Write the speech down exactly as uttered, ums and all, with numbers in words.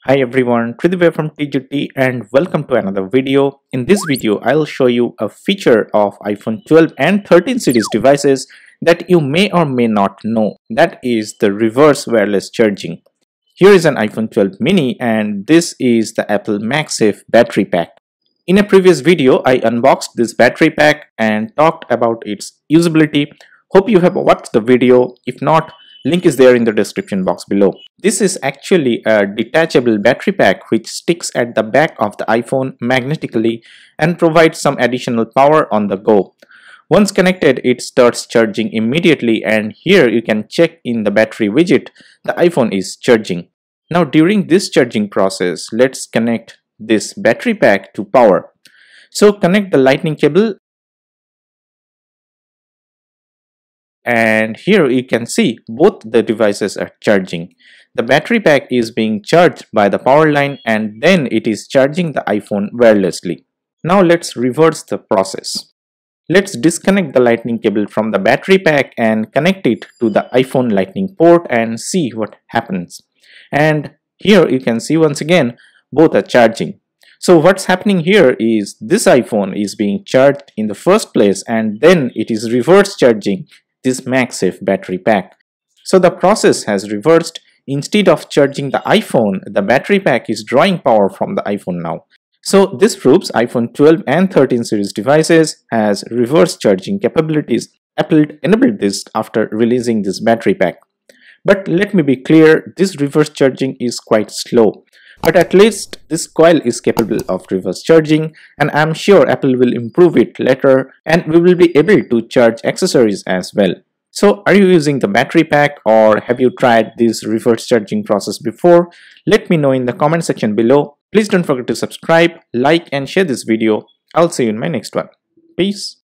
Hi everyone, Tridibhay from T G T and welcome to another video. In this video, I'll show you a feature of iPhone twelve and thirteen series devices that you may or may not know. That is the reverse wireless charging. Here is an iPhone twelve mini and this is the Apple MagSafe battery pack. In a previous video, I unboxed this battery pack and talked about its usability. Hope you have watched the video. If not, link is there in the description box below. This is actually a detachable battery pack which sticks at the back of the iPhone magnetically and provides some additional power on the go. Once connected, it starts charging immediately, and here you can check in the battery widget the iPhone is charging. Now during this charging process, let's connect this battery pack to power. So connect the lightning cable, and here you can see both the devices are charging. The battery pack is being charged by the power line and then it is charging the iPhone wirelessly. Now let's reverse the process. Let's disconnect the lightning cable from the battery pack and connect it to the iPhone lightning port and see what happens. And here you can see once again both are charging. So what's happening here is this iPhone is being charged in the first place and then it is reverse charging this MagSafe battery pack. So the process has reversed. Instead of charging the iPhone, the battery pack is drawing power from the iPhone now. So this proves iPhone twelve and thirteen series devices has reverse charging capabilities. Apple enabled this after releasing this battery pack. But let me be clear, this reverse charging is quite slow. But at least this coil is capable of reverse charging, and I'm sure Apple will improve it later and we will be able to charge accessories as well. So are you using the battery pack or have you tried this reverse charging process before? Let me know in the comment section below. Please don't forget to subscribe, like and share this video. I'll see you in my next one. Peace.